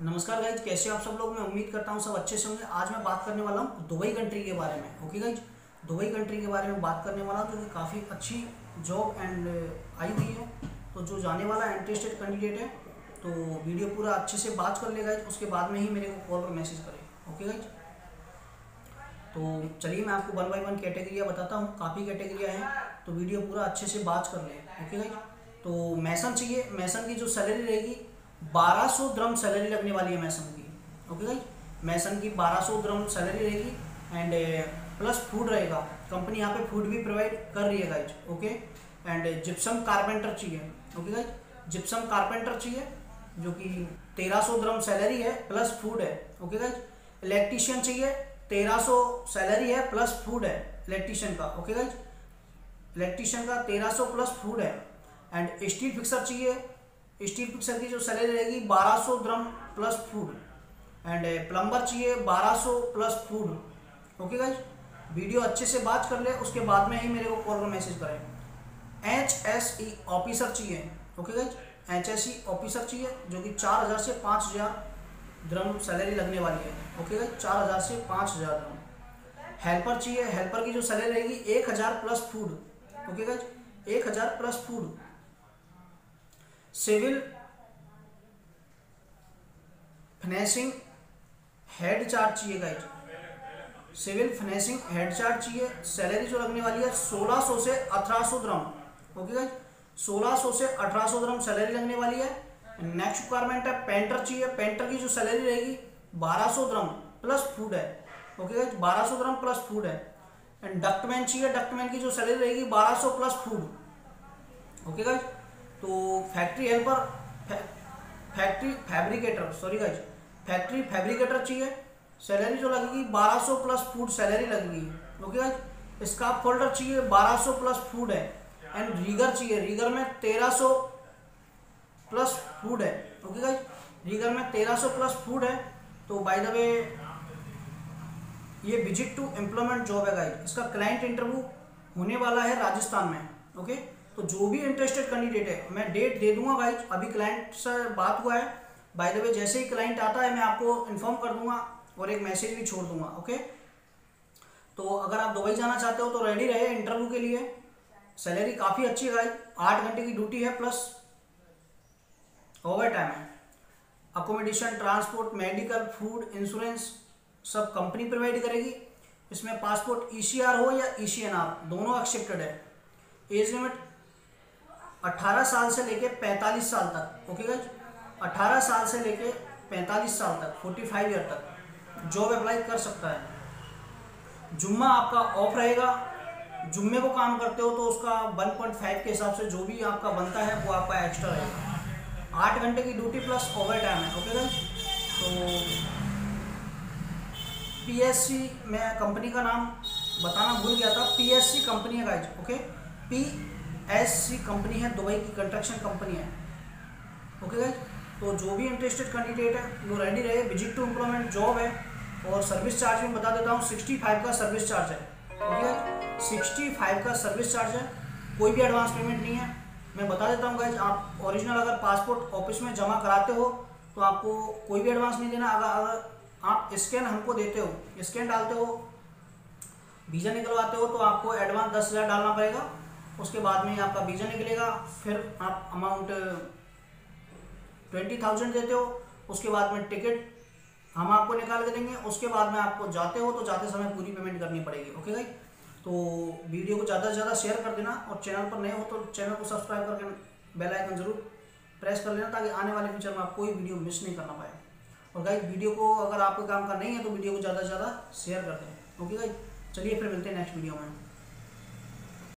नमस्कार गाइज, कैसे हैं आप सब लोग। मैं उम्मीद करता हूँ सब अच्छे से होंगे। आज मैं बात करने वाला हूँ दुबई कंट्री के बारे में। ओके गाइज, दुबई कंट्री के बारे में बात करने वाला हूँ जो कि काफ़ी अच्छी जॉब एंड आई हुई है। तो जो जाने वाला इंटरेस्टेड कैंडिडेट है तो वीडियो पूरा अच्छे से बात कर ले गाइज, उसके बाद में ही मेरे को कॉल पर मैसेज करें। ओके गाइज, तो चलिए मैं आपको 1 बाय 1 कैटेगरिया बताता हूँ। काफ़ी कैटेगरिया हैं तो वीडियो पूरा अच्छे से बात कर लें। ओके गाइज, तो मैसन चाहिए। मैसन की जो सैलरी रहेगी 1200 द्रम सैलरी लगने वाली है मैसन की। ओके गाइज, मैसन की 1200 द्रम सैलरी रहेगी एंड प्लस फूड रहेगा। कंपनी यहाँ पे फूड भी प्रोवाइड कर रही है guys. Okay, and gypsum carpenter चाहिए। ओके गाइज, जिप्सम कारपेंटर चाहिए जो कि 1300 द्रम सैलरी है प्लस फूड है। ओके गाइज, इलेक्ट्रीशियन चाहिए 1300 सैलरी है प्लस फूड है इलेक्ट्रीशियन का। ओके गाइज, इलेक्ट्रीशियन का 1300 प्लस फूड है। एंड स्टील फिक्सर चाहिए। स्टील फिक्सर की जो सैलरी रहेगी 1200 dirham plus food. And plumber चाहिए 1200 plus food. Okay guys, video अच्छे से बात कर ले, उसके बाद में ही मेरे को कॉल पर मैसेज करें। HSE ऑफिसर चाहिए। ओके गाइज, HSE ऑफिसर चाहिए जो कि 4000 से 5000 द्रम सैलरी लगने वाली है। ओके गाइज, 4000 से 5000 द्रम। हेल्पर चाहिए। हेल्पर की जो सैलरी रहेगी 1000 plus food. Okay guys, 1000 plus food. Civil finishing head charge चाहिए guys. Civil finishing head charge चाहिए। सैलरी जो लगने वाली है 1600 से 1800 द्रम। ओके गाइज, 1600 से 1800 द्रम सैलरी लगने वाली है। नेक्स्ट रिक्वायरमेंट है पेंटर चाहिए। पेंटर की जो सैलरी रहेगी 1200 द्रम प्लस फूड है। Okay guys, 1200 dirham plus food है। एंड डक्टमैन चाहिए। डक्टमैन की जो सैलरी रहेगी 1200 प्लस फूड। ओके गाइज, तो factory helper factory fabricator factory fabricator चाहिए। सैलरी जो लगेगी 1200 प्लस फूड सैलरी लगेगी। ओके गाइज, स्काफ फोल्डर चाहिए 1200 प्लस फूड है। एंड रीगर चाहिए। रीगर में 1300 प्लस फूड है। ओके गाइज, रीगर में 1300 प्लस फूड है। तो बाय द वे ये विजिट टू एम्प्लॉयमेंट जॉब है गाइज। इसका क्लाइंट इंटरव्यू होने वाला है राजस्थान में। ओके, तो जो भी इंटरेस्टेड कैंडिडेट है मैं डेट दे दूंगा गाइज। अभी क्लाइंट से बात हुआ है। बाय द वे जैसे ही क्लाइंट आता है मैं आपको इन्फॉर्म कर दूंगा और एक मैसेज भी छोड़ दूंगा। ओके, तो अगर आप दुबई जाना चाहते हो तो रेडी रहे इंटरव्यू के लिए। सैलरी काफ़ी अच्छी है गाइज। 8 घंटे की ड्यूटी है प्लस ओवर टाइम है। Accommodation, transport, medical, food, insurance सब कंपनी प्रोवाइड करेगी। इसमें पासपोर्ट ECR हो या ECNR दोनों एक्सेप्टेड है। एज लिमिट 18 साल से लेके 45 साल तक। ओके गाइज, 18 साल से लेके 45 साल तक 45 ईयर तक जॉब अप्लाई कर सकता है। जुम्मा आपका ऑफ रहेगा। जुम्मे को काम करते हो तो उसका 1.5 के हिसाब से जो भी आपका बनता है वो आपका एक्स्ट्रा रहेगा। 8 घंटे की ड्यूटी प्लस ओवर टाइम है। ओके गाइज, तो PSC मैं कंपनी का नाम बताना भूल गया था। PSC कंपनी है गाइज। ओके, PSC कंपनी है, दुबई की कंस्ट्रक्शन कंपनी है। ओके गाइज, तो जो भी इंटरेस्टेड कैंडिडेट है वो रेडी रहे। विजिट टू एम्प्लॉयमेंट जॉब है और सर्विस चार्ज में बता देता हूँ 65 का सर्विस चार्ज है। ओके गाइज, 65 का सर्विस चार्ज है। कोई भी एडवांस पेमेंट नहीं है। मैं बता देता हूँ गाइज, आप ओरिजिनल अगर पासपोर्ट ऑफिस में जमा कराते हो तो आपको कोई भी एडवांस नहीं देना। अगर आप स्कैन हमको देते हो, स्कैन डालते हो, वीज़ा निकलवाते हो तो आपको एडवांस 10,000 डालना पड़ेगा। उसके बाद में आपका वीज़ा निकलेगा। फिर आप अमाउंट 20,000 देते हो। उसके बाद में टिकट हम आपको निकाल के देंगे। उसके बाद में आपको जाते हो तो जाते समय पूरी पेमेंट करनी पड़ेगी। ओके गाइस, तो वीडियो को ज़्यादा से ज़्यादा शेयर कर देना और चैनल पर नए हो तो चैनल को सब्सक्राइब करके बेल आइकन जरूर प्रेस कर लेना ताकि आने वाले फ्यूचर में आप कोई वीडियो मिस नहीं करना पाए। और गाइस, वीडियो को अगर आपके काम का नहीं है तो वीडियो को ज़्यादा से ज़्यादा शेयर कर दें। ओके गाइस, चलिए फिर मिलते हैं नेक्स्ट वीडियो में।